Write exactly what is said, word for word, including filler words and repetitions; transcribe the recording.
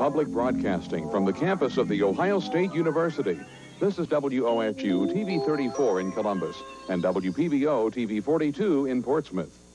Public Broadcasting from the campus of The Ohio State University. This is W O S U T V thirty-four in Columbus and W P B O T V forty-two in Portsmouth.